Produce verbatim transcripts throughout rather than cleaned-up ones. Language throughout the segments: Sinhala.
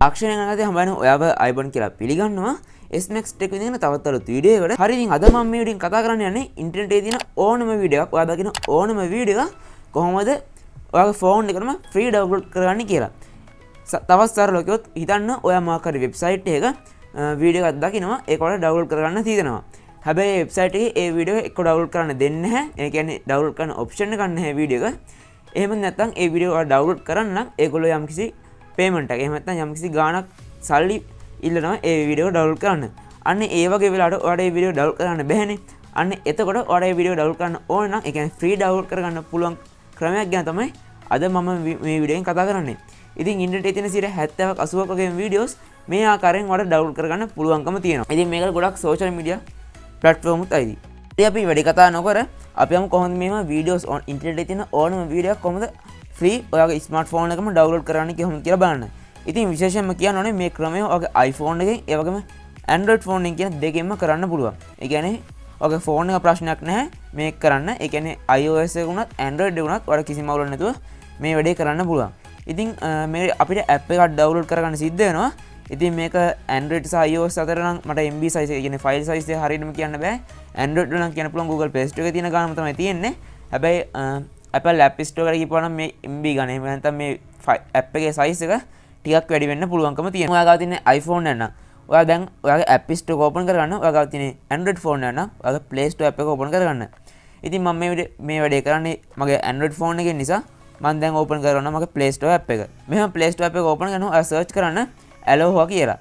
තාක්ෂණය ගැන කතා හම්බවෙන ඔයාව අයිබෝන් කියලා පිළිගන්නවා. S Max Tech විදිහට තවත් අලුත් වීඩියෝ එකකට. හරි ඉතින් අද මම මේ වීඩියෝෙන් කතා කරන්න යන්නේ ඉන්ටර්නෙට් එකේ තියෙන ඕනම වීඩියෝ එකක් ඔයා දකින ඕනම වීඩියෝ එක කොහොමද ඔයාගේ ෆෝන් එකටම ෆ්‍රී ඩවුන්ලෝඩ් කරගන්නේ කියලා. තවත් සරලව කිව්වොත් හිතන්න ඔයා මොකක් හරි වෙබ්සයිට් එකක වීඩියෝ එකක් දකිනවා ඒක ඔයාලා ඩවුන්ලෝඩ් කරගන්න තියෙනවා. හැබැයි වෙබ්සයිට් එකේ ඒ වීඩියෝ එක එක්ක ඩවුන්ලෝඩ් කරන්න දෙන්නේ නැහැ. ඒ කියන්නේ ඩවුන්ලෝඩ් කරන්න ඔප්ෂන් එකක් නැහැ වීඩියෝ එක. එහෙම නැත්නම් ඒ වීඩියෝ ඔයා ඩවුන්ලෝඩ් කරන්න නම් ඒගොල්ලෝ යම්කිසි පේමන්ට් එකක් එහෙම නැත්නම් යම්කිසි ගාණක් සල්ලි ඉල්ලනවා ඒ වීඩියෝ ඩවුන්ලෝඩ් කරන්න. අන්න ඒ වගේ වෙලාවට ඔයාලට මේ වීඩියෝ ඩවුන්ලෝඩ් කරන්න බැහැනේ. අන්න එතකොට ඔයාලට මේ වීඩියෝ ඩවුන්ලෝඩ් කරන්න ඕන නම් ඒ කියන්නේ ෆ්‍රී ඩවුන්ලෝඩ් කරගන්න පුළුවන් ක්‍රමයක් ගැන තමයි අද මම මේ වීඩියෝෙන් කතා කරන්නේ. ඉතින් ඉන්ටර්නෙට් එකේ තියෙන සියයට හැත්තෑවක් අසූවක් වගේ වීඩියෝස් මේ ආකාරයෙන් ඔයාලට ඩවුන්ලෝඩ් කරගන්න පුළුවන්කම තියෙනවා. ඉතින් මේකට ගොඩක් සෝෂල් මීඩියා ප්ලැට්ෆෝම් උත් අයිති. ඉතින් අපි වැඩි කතා නොකර අපි යමු කොහොමද මේවා වීඩියෝස් ඔන් ඉන්ටර්නෙට් එකේ තියෙන ඕනම වීඩියෝ එකක් කොහොමද ෆ්‍රී ඔයාගේ ස්මාර්ට්ෆෝන් එකම ඩවුන්ලෝඩ් කරගන්න කොහොමද කියලා බලන්න. ඉතින් විශේෂයෙන්ම කියන්න ඕනේ මේ ක්‍රමය ඔයාගේ iPhone එකෙන් ඒ වගේම Android phone එකෙන් කියන දෙකෙන්ම කරන්න පුළුවන්. ඒ කියන්නේ ඔයාගේ ෆෝන් එක ප්‍රශ්නයක් නැහැ මේක කරන්න. ඒ කියන්නේ iOS එක උනත් Android එක උනත් ඔයාලා කිසිම අවුලක් නැතුව මේ වැඩේ කරන්න පුළුවන්. ඉතින් මේ අපිට app එකක් ඩවුන්ලෝඩ් කරගන්න සිද්ධ වෙනවා. ඉතින් මේක Android සහ iOS අතර නම් මට M B size එක කියන්නේ file size එක හරියටම කියන්න බෑ. Android වල නම් කියන්න පුළුවන් Google Play Store එකේ තියෙන ගානම තමයි තියෙන්නේ. හැබැයි Apple App Store එකට ගිහපුවා නම් මේ M B ගාන එහෙම නැත්නම් මේ app එකේ size එක ටිකක් වැඩි වෙන්න පුළුවන්කම තියෙනවා. ඔයා ගාව තියෙන iPhone එක නම් ඔයා දැන් ඔයාගේ App Store එක open කරගන්න. ඔයා ගාව තියෙන Android phone එක නම් ඔයාගේ Play Store app එක open කරගන්න. ඉතින් මම මේ මේ වැඩේ කරන්නේ මගේ Android phone එකෙන් නිසා මම දැන් open කරනවා මගේ Play Store app එක. මෙහෙම Play Store app එක open කරනවා ඔයා search කරන්න Aloha කියලා.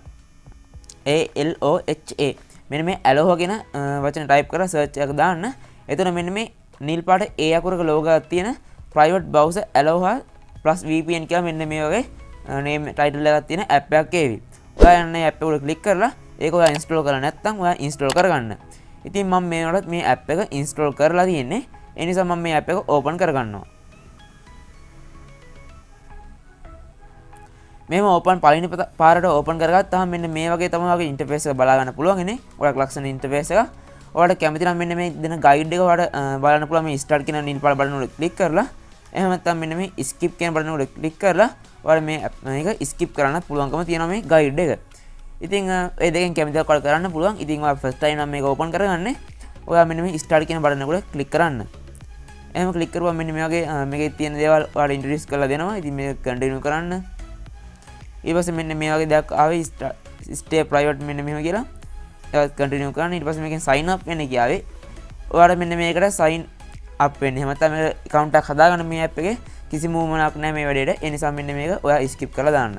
A L O H A. මෙන්න මේ Aloha කියන වචන type කරලා search එක දාන්න. එතන මෙන්න මේ නිල් පාට A අකුරක logo එකක් තියෙන private browser Aloha plus V P N කියලා මෙන්න මේ වගේ name title එකක් තියෙන app එකක් ඒවි. ඔයා යන්නේ app එකට click කරලා ඒක ඔයා install කරලා නැත්නම් ඔයා install කරගන්න. ඉතින් මම මේ වලත් මේ app එක install කරලා තියෙන්නේ. ඒ නිසා මම මේ app එක open කරගන්නවා. මේම open පළවෙනි පාරට open කරගත්තාම මෙන්න මේ වගේ තමයි වගේ interface එක බලා ගන්න පුළුවන් ඉන්නේ. ඔයාලට ලක්ෂණ interface එක. ඔයාලට කැමති නම් මෙන්න මේ දෙන guide එක ඔයාලට බලන්න පුළුවන් මේ start කියන නිල් පාට බටන් උඩ click කරලා එහෙම නැත්නම් මෙන්න මේ skip කියන බටන් උඩ click කරලා ඔයාලා මේ මේක skip කරන්න පුළුවන්කම තියෙනවා මේ guide එක. ඉතින් ඒ දෙකෙන් කැමති දේ ඔයාලා කරන්න පුළුවන්. ඉතින් ඔයා first time නම් මේක open කරගන්නේ. ඔයා මෙන්න මේ start කියන බටන් උඩ click කරන්න. එහෙම click කරුවා මෙන්න මේ වගේ මේකේ තියෙන දේවල් ඔයාලා introduce කරලා දෙනවා. ඉතින් මේක continue කරන්න. ඊට පස්සේ මෙන්න මේ වගේ දෙයක් ආවේ stay private මෙන්න මෙහෙම කියලා. ඒක continue කරන්න. ඊට පස්සේ මේකෙන් sign up වෙන්න කියාවේ. ඔයාලා මෙන්න මේකට sign up වෙන්න. එහෙම නැත්නම් මේක account එකක් හදාගන්න මේ app එකේ කිසිම උවමනක් නැහැ මේ වැඩේට. ඒ නිසා මෙන්න මේක ඔයා skip කරලා දාන්න.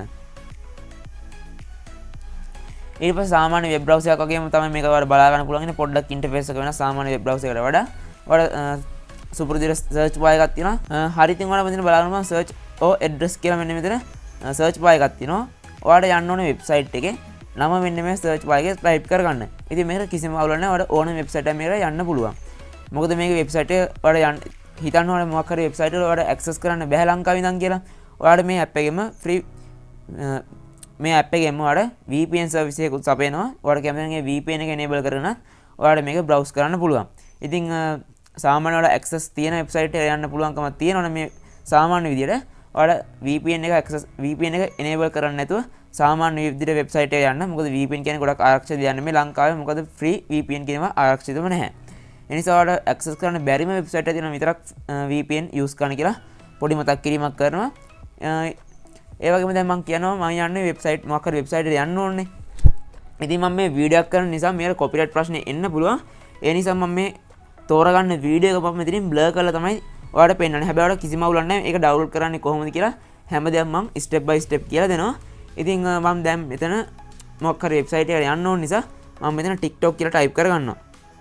ඊට පස්සේ සාමාන්‍ය web browser එකක් වගේම තමයි මේක ඔයාලා බලා ගන්න පුළුවන්. ඉතින් පොඩ්ඩක් interface එක වෙනස් සාමාන්‍ය web browser එකට වඩා. ඔයාලා සුපුරුදු search bar එකක් තියෙනවා. හරි ඉතින් ඔයාලා මෙතන බලා ගන්න search or address කියලා මෙන්න මෙතන search bar එකක් තියෙනවා. ඔයාලට යන්න ඕනේ website එකේ නම මෙන්න මේ search bar එකේ type කරගන්න. ඉතින් මේකට කිසිම අවුලක් නැහැ. ඔයාලට ඕන website එකක් මේකට යන්න පුළුවන්. මොකද මේක website එක ඔයාලට යන්න හිතන්න ඕනේ මොකක් හරි website එක ඔයාලට access කරන්න බැහැ ලංකාවේ ඉඳන් කියලා. ඔයාලට මේ app එකෙම free මේ app එකෙම ඔයාලට V P N service එකකුත් සපයනවා. ඔයාලට කැමති නම් ඒ V P N එක enable කරගෙන ඔයාලට මේක browse කරන්න පුළුවන්. ඉතින් සාමාන්‍ය ඔයාලට access තියෙන website එකට යන්න පුළුවන්කමක් තියෙනවනේ මේ සාමාන්‍ය විදියට. ඔයාලා V P N එක access V P N එක enable කරන්නේ නැතුව සාමාන්‍ය විදිහට website එකට යන්න. මොකද V P N කියන්නේ ගොඩක් ආරක්ෂිත දෙයක් නෙමෙයි ලංකාවේ. මොකද free V P N කියනවා ආරක්ෂිතව නැහැ. ඒ නිසා ඔයාලට access කරන්න බැරිම website එකක් තියෙනවා විතරක් V P N use කරන්න කියලා පොඩි මතක් කිරීමක් කරනවා. ඒ වගේම දැන් මම කියනවා මම යන්නේ website මොකක් හරි website එකට යන්න ඕනේ. ඉතින් මම මේ වීඩියෝ එක කරන නිසා මේකට copyright ප්‍රශ්නේ එන්න පුළුවන්. ඒ නිසා මම මේ තෝරගන්න වීඩියෝ එක මම මෙතනින් blur කරලා තමයි ඔයාලට පෙන්නන්නේ. හැබැයි ඔයාලට කිසිම අවුලක් නැහැ. ඒක ඩවුන්ලෝඩ් කරන්නේ කොහොමද කියලා හැම දෙයක්ම මම step by step කියලා දෙනවා. ඉතින් මම දැන් මෙතන මොකක් හරි website එකට යන්න ඕන නිසා මම මෙතන TikTok කියලා type කරගන්නවා.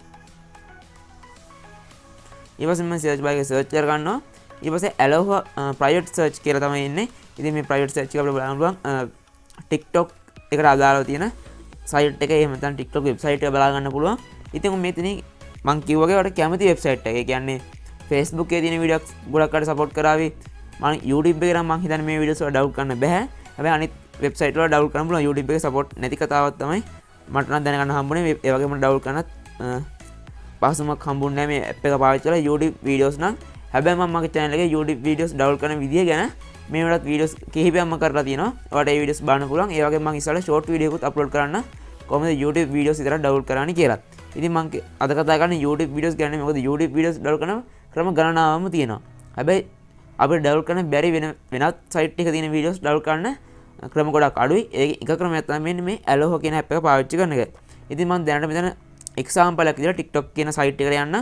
ඊට පස්සේ මම search bar එකේ search කරගන්නවා. ඊට පස්සේ Aloha private search කියලා තමයි එන්නේ. ඉතින් මේ private search එක අපිට බලන්න පුළුවන් TikTok එකට අදාළව තියෙන site එක එහෙම නැත්නම් TikTok website එක බලා ගන්න පුළුවන්. ඉතින් මෙතනින් මම කිව්වාගේ ඔයාලට කැමති website එක. ඒ කියන්නේ Facebook එකේ තියෙන වීඩියෝස් ගොඩක් අය සපෝට් කරાવી. මම YouTube එකේ නම් මම හිතන්නේ මේ වීඩියෝස් වල ඩවුන්ලෝඩ් කරන්න බෑ. හැබැයි අනිත් වෙබ්සයිට් වල ඩවුන්ලෝඩ් කරන්න පුළුවන්. YouTube එකේ සපෝට් නැති කතාවක් තමයි මට නම් දැනගන්න හම්බුනේ. ඒ වගේම ඩවුන්ලෝඩ් කරනත් පහසුමක් හම්බුන්නේ නැහැ මේ app එක පාවිච්චි කරලා YouTube වීඩියෝස් නම් හැබැයි මම මගේ channel එකේ YouTube videos download කරන විදිය ගැන මේ වලත් videos කිහිපයක්ම කරලා තියෙනවා. ඔයාලට ඒ videos බලන්න පුළුවන්. ඒ වගේම මම ඉස්සරහ short video එකකුත් upload කරන්න කොහොමද YouTube videos විතරක් download කරන්නේ කියලා. ඉතින් මම අද කතා කරන්නේ YouTube videos ගැන. මොකද YouTube videos download කරන ක්‍රම ගණනාවක්ම තියෙනවා. හැබැයි අපිට download කරන්න බැරි වෙන වෙනත් site එක තියෙන videos download කරන්න ක්‍රම ගොඩක් අඩුයි. ඒක එක ක්‍රමයක් තමයි මෙන්න මේ Aloha කියන app එක පාවිච්චි කරන එක. ඉතින් මම දැනට මෙතන example එකක් විදිහට TikTok කියන site එකට යන්න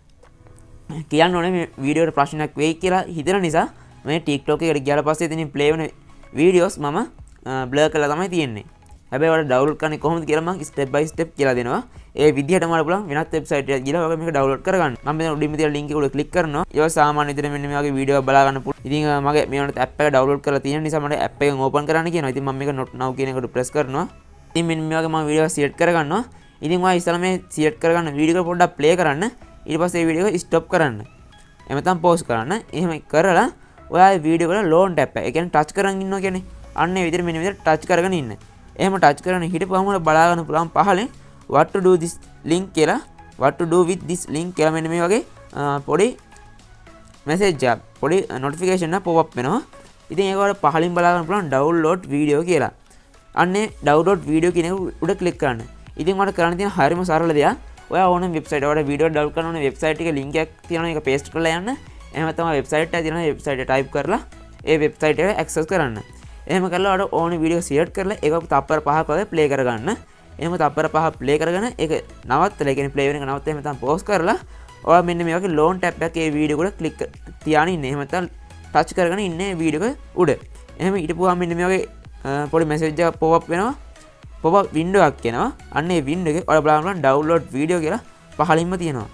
කියන්න ඕනේ මේ වීඩියෝ එකට ප්‍රශ්නයක් වෙයි කියලා හිතන නිසා මේ TikTok එකට ගියාට පස්සේ ඉතින් play වෙන videos මම blur කරලා තමයි තියෙන්නේ. හැබැයි ඔයාලා download කරන්නේ කොහොමද කියලා මම step by step කියලා දෙනවා. ඒ විදිහටම ඔයාලා පුළුවන් වෙනත් website එකකට ගිහලා ඔයාලා මේක download කරගන්න. මම මෙතන උඩින් තියෙන link එක උඩ click කරනවා. ඒක සාමාන්‍ය විදිහට මෙන්න මේ වගේ වීඩියෝ බලා ගන්න පුළුවන්. ඉතින් මගේ මේ වුණත් app එක download කරලා තියෙන නිසා මට app එකෙන් open කරන්න කියනවා. ඉතින් මම මේක not now කියන එකට press කරනවා. ඉතින් මෙන්න මේ වගේ මම වීඩියෝ select කරගන්නවා. ඉතින් ඔයා ඉස්සලා මේ select කරගන්න වීඩියෝ එක පොඩ්ඩක් play කරන්න. ඊට පස්සේ මේ වීඩියෝ එක stop කරන්න. එහෙම නැත්නම් pause කරන්න. එහෙම කරලා ඔයා මේ වීඩියෝ වල loan tab එක. ඒ කියන්නේ touch කරන් ඉන්නවා කියන්නේ. අන්න ඒ විදිහට මෙන්න විදිහට touch කරගෙන ඉන්න. එහෙම touch කරගෙන හිටපුවම බලා ගන්න පුළුවන් පහලින් what to do this link කියලා what to do with this link කියලා මෙන්න මේ වගේ පොඩි message එකක් පොඩි notification එකක් pop up වෙනවා. ඉතින් ඒක වල පහලින් බලා ගන්න පුළුවන් download video කියලා. අන්නේ download video කියන එක උඩ click කරන්න. ඉතින් මට කරන්න තියෙන හරියම සරල දෙයක්. ඔයා ඕන වෙබ්සයිට් එකට වීඩියෝ ඩවුන්ලෝඩ් කරන ඕන වෙබ්සයිට් එකේ link එකක් තියෙනවා. ඒක paste කරලා යන්න. එහෙම තමයි වෙබ්සයිට් එක තියෙනවා. වෙබ්සයිට් එක type කරලා ඒ වෙබ්සයිට් එක access කරන්න. එහෙම කරලා ඔයාලට ඕන වීඩියෝ select කරලා ඒක තප්පර පහක් වගේ play කරගන්න. එහෙම තප්පර පහ play කරගෙන ඒක නවත්තලා, ඒ කියන්නේ play වෙන එක නවත්තලා එහෙම තමයි pause කරලා ඔයා මෙන්න මේ වගේ loan tab එකේ ඒ වීඩියෝ එකට click තියාගෙන ඉන්න. එහෙම නැත්නම් touch කරගෙන ඉන්නේ වීඩියෝ එක උඩ. එහෙම ඊටපුවාම මෙන්න මේ වගේ පොඩි message එකක් pop up වෙනවා. pop up window එකක් එනවා. අන්න ඒ window එකේ ඔයාලා බලන්න download video කියලා පහලින්ම තියෙනවා.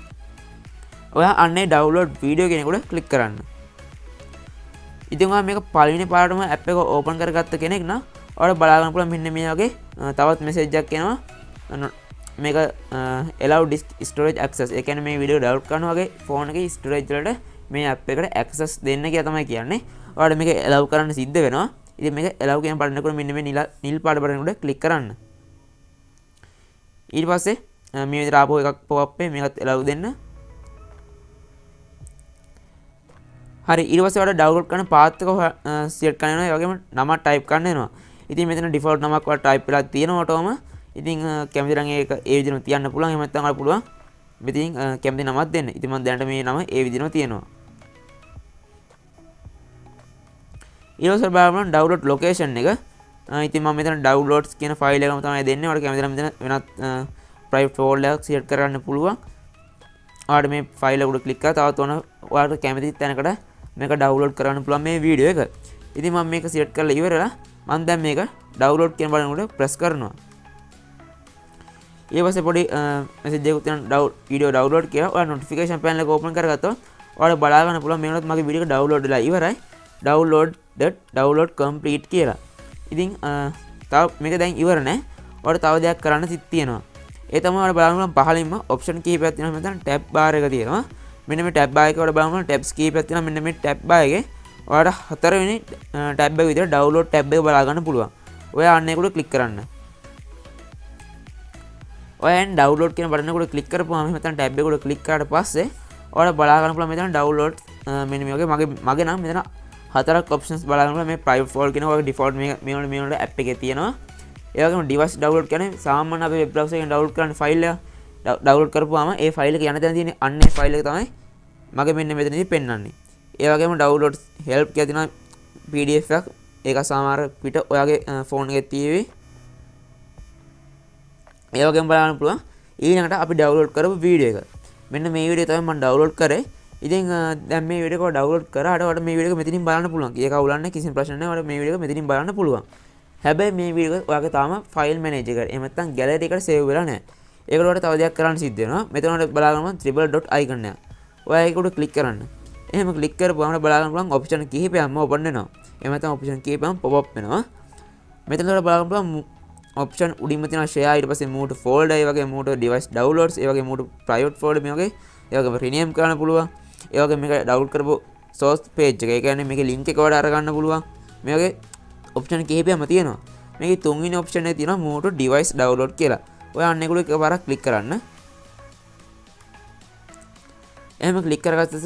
ඔයා අන්නේ download video කියන එකට click කරන්න. ඉතින් ඔයා මේක පළවෙනි පාරටම app එක open කරගත්ත කෙනෙක් නම් ඔයාලා බලා ගන්න පුළුවන් මෙන්න මේ වගේ තවත් message එකක් එනවා. මේක allow disk storage access. ඒ කියන්නේ මේ වීඩියෝ download කරනවා වගේ phone එකේ storage වලට මේ app එකට access දෙන්න කියලා තමයි කියන්නේ. ඔයාලට මේක allow කරන්න සිද්ධ වෙනවා. ඉතින් මේක allow කියන බටන් එකට මෙන්න මේ නිල් නිල් පාට බටන් උඩ click කරන්න. ඊට පස්සේ මේ විදිහට ආපහු එකක් pop up වෙයි. මේකත් allow දෙන්න. හරි, ඊට පස්සේ ඔයාලා download කරන path එක select කරන්න වෙනවා. ඒ වගේම නම type කරන්න වෙනවා. ඉතින් මෙතන default නමක් ඔයාලා type වෙලා තියෙනවා ඔටෝම. ඉතින් කැමති නම් ඒක ඒ විදිහටම තියන්න පුළුවන්. එහෙම නැත්නම් ඔයාලා පුළුවන් මෙතනින් කැමති නමක් දෙන්න. ඉතින් මම දැනට මේ නම ඒ විදිහටම තියෙනවා. ඊට පස්සේ බලන්න download location එක. ඉතින් මම මෙතන downloads කියන ෆයිල් එකම තමයි දෙන්නේ. ඔයාලා කැමති නම් මෙතන වෙනත් private folder එකක් select කරන්න පුළුවන්. ඔයාලට මේ ෆයිල් එක උඩ click කරලා තවත් ඕන ඔයාලට කැමති තැනකට මේක download කරන්න පුළුවන් මේ වීඩියෝ එක. ඉතින් මම මේක select කරලා ඉවරලා මම දැන් මේක download කියන බටන් උඩ press කරනවා. ඊට පස්සේ පොඩි message එකක් තියෙනවා video download කියලා. ඔයාලා notification panel එක open කරගත්තොත් ඔයාලා බලා ගන්න පුළුවන් මේ වුණත් මගේ වීඩියෝ එක download වෙලා ඉවරයි. download that download complete කියලා. ඉතින් තව මේක දැන් ඉවර නෑ. ඔයාලට තව දෙයක් කරන්න තියෙනවා. ඒ තමයි ඔයාලා බලන්න පහලින්ම option කීපයක් තියෙනවා. මෙතන tab bar එක තියෙනවා. මෙන්න මේ tab bar එකේ ඔයාලා බලන්න tabs කීපයක් තියෙනවා. මෙන්න මේ tab bar එකේ ඔයාලට හතරවෙනි tab එක විදිහට download tab එක බලා ගන්න පුළුවන්. ඔයා අන්න ඒකට click කරන්න. ඔයන් download කියන බටන් එකට click කරපුවාම මෙතන tab එක උඩ click කරාට පස්සේ ඔයාලා බලා ගන්න පුළුවන් මෙතන download මෙන්න මේ වගේ මගේ මගේ නම් මෙතන හතරක් options බලා ගන්න පුළුවන්. මේ private folder කියන ඔයාගේ default මේ මේ වල මේ වල app එකේ තියෙනවා. ඒ වගේම device download කියන්නේ සාමාන්‍ය අපේ web browser එකෙන් download කරන file එක download කරපුවාම ඒ file එක යන තැන තියෙන අන්න ඒ file එක තමයි මගේ මෙන්න මෙතනදී පෙන්වන්නේ. ඒ වගේම download help කියලා තියෙනවා P D F එකක්. ඒක සමහර පිට ඔයාගේ phone එකේ තියෙවි. ඒ වගේම බලන්න පුළුවන් ඊළඟට අපි download කරපු වීඩියෝ එක. මෙන්න මේ වීඩියෝ තමයි මම download කරේ. ඉතින් දැන් මේ වීඩියෝ එක download කරාට ඔයාලට මේ වීඩියෝ එක මෙතනින් බලන්න පුළුවන්. ඒක අවුලන්නේ කිසිම ප්‍රශ්නයක් නැහැ. ඔයාලට මේ වීඩියෝ එක මෙතනින් බලන්න පුළුවන්. හැබැයි මේ වීඩියෝ එක ඔයාගේ තාම file manager එකට එහෙම නැත්නම් gallery එකට save වෙලා නැහැ. ඒකට ඔයාලට තව දෙයක් කරන්න සිද්ධ වෙනවා. මෙතන ඔයාලට බලා ගන්න triple dot icon එක. ඔයා ඒක උඩ click කරන්න. එහෙම click කරපුවාම බලා ගන්න පුළුවන් option කිහිපයක්ම open වෙනවා. එහෙම නැත්නම් option කිහිපයක්ම pop up වෙනවා. මෙතන ඔයාලට බලා ගන්න පුළුවන් option උඩින්ම තියෙනවා share, ඊට පස්සේ move to folder, ඒ වගේ move to device downloads, ඒ වගේ move to private folder මේ වගේ ඒ වගේ rename කරන්න පුළුවන්. ඒ වගේ මේක download කරපු source page එක. ඒ කියන්නේ මේකේ link එක වඩ අරගන්න පුළුවන්. මේ වගේ option කිහිපයක්ම තියෙනවා. මේකේ තුන්වෙනි option එකේ තියෙනවා move to device download කියලා. ඔය අන්න ඒකට එකපාරක් click කරන්න. එහෙම click කරගත්ත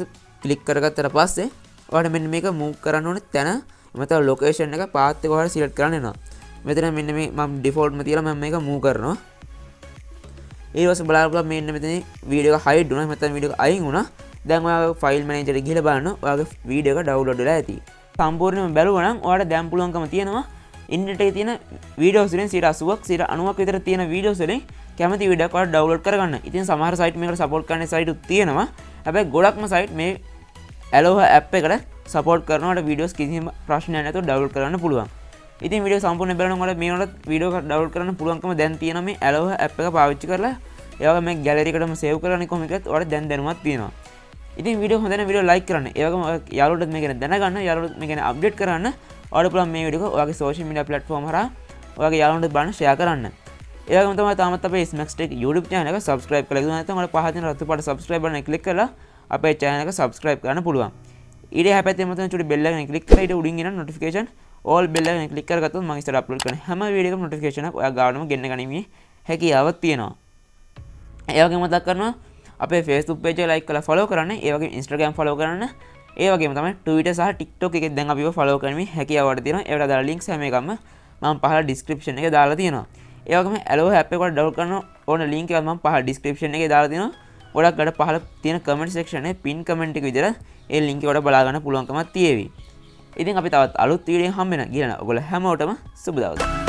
ක්ලික් කරගත්තට පස්සේ ඔයාලට මෙන්න මේක මූව් කරන්න ඕනේ තැන එමෙතන ලොකේෂන් එක පාත් එක ඔයාලා සිලෙක්ට් කරන්න වෙනවා. මෙතන මෙන්න මේ මම ඩිෆෝල්ට්ම තියලා මම මේක මූව් කරනවා. ඊට පස්සේ බලන්න මෙන්න මෙතන වීඩියෝ එක හයිඩ් වුණා. මෙතන වීඩියෝ එක අයින් වුණා. දැන් ඔයාගේ ෆයිල් මැනේජර් එක ගිහලා බලන්න ඔයාගේ වීඩියෝ එක ඩවුන්ලෝඩ් වෙලා ඇති. සම්පූර්ණයෙන්ම බැලුවා නම් ඔයාලට දැන් පුළුවන්කම තියෙනවා ඉන්ටර්නෙට් එකේ තියෙන වීඩියෝස් වලින් සියයට අසූවක් සියයට අනූවක් විතර තියෙන වීඩියෝස් වලින් කැමති වීඩියෝ එකක් ඔයාලා ඩවුන්ලෝඩ් කරගන්න. ඉතින් සමහර සයිට් මේකට සපෝට් කරන සයිට් උත් තියෙනවා. හැබැයි ගොඩක්ම සයිට් මේ Aloha app එකට සපෝට් කරනවට වීඩියෝස් කිසිම ප්‍රශ්නයක් නැතුව ඩවුන්ලෝඩ් කරන්න පුළුවන්. ඉතින් වීඩියෝ සම්පූර්ණ බලන්න ඔයාලා මේකට වීඩියෝ එක ඩවුන්ලෝඩ් කරන්න පුළුවන්කම දැන් තියෙනවා මේ Aloha app එක පාවිච්චි කරලා. ඒ වගේම මේ ගැලරි එකටම සේව් කරගන්න කොහොම එකත් ඔයාලට දැන් දැනුමක් තියෙනවා. ඉතින් වීඩියෝ හොඳ නම් වීඩියෝ ලයික් කරන්න. ඒ වගේම යාළුවෝට මේක ගැන දැනගන්න, යාළුවෝට මේක ගැන අප්ඩේට් කරන්න. ඔයාලට පුළුවන් මේ වීඩියෝ එක ඔයාගේ සෝෂල් මීඩියා ප්ලැට්ෆෝම් හරහා ඔයාගේ යාළුවන්ට බලන්න ෂෙයා කරන්න. ඒ වගේම තමයි තාමත් අපේ ස්මැක්ස් ටෙක් YouTube channel එක subscribe කරලා ඉන්න නැත්නම් ඔයාලා පහත තියෙන රතු පාට subscribe බටන් එක ක්ලික් කරලා අපේ channel එක subscribe කරන්න පුළුවන්. ඊට හැපැත්තේ මතන චුටි bell එකෙන් ක්ලික් කරලා ඊට උඩින් එන notification all bell එකෙන් ක්ලික් කරගත්තොත් මම ඉස්සර අප්ලෝඩ් කරන හැම වීඩියෝ එකකම notification එක ඔයා ගාවටම ගෙන්න ගනිමේ හැකියාවක් තියෙනවා. ඒ වගේම මතක් කරනවා අපේ Facebook page එක like කරලා follow කරන්න. ඒ වගේම Instagram follow කරන්න. ඒ වගේම තමයි Twitter සහ TikTok එකේ දැන් අපිව follow කරමින් හැකියාවක් තියෙනවා. ඒවට දාලා links හැම එකක්ම මම පහළ description එකේ දාලා තියෙනවා. ඒ වගේම Aloha app එක වල download කරන ඕන link එකක් මම පහළ description එකේ දාලා තියෙනවා. ගොඩක් අඩ පහළ තියෙන comment section එකේ pin comment එක විදිහට ඒ link එක වල බලා ගන්න පුළුවන්කමක් තියෙවි. ඉතින් අපි තවත් අලුත් වීඩියෝ එකකින් හම්බ වෙනවා. ගියන ඔයගොල්ලෝ හැමෝටම සුබ දවසක්.